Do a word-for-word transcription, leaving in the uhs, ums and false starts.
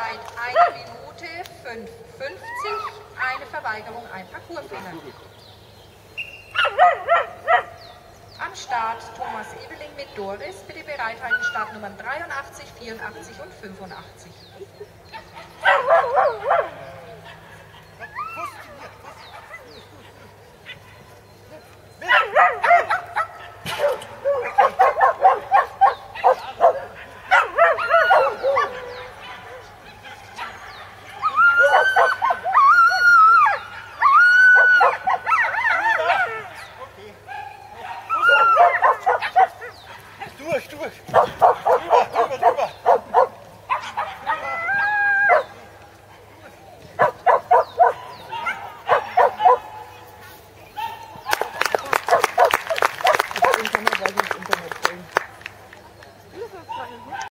Zeit eine Minute fünf fünfzig, eine Verweigerung, ein Parcoursfehler. Am Start Thomas Ebeling mit Doris, bitte bereithalten Startnummern dreiundachtzig, vierundachtzig und fünfundachtzig.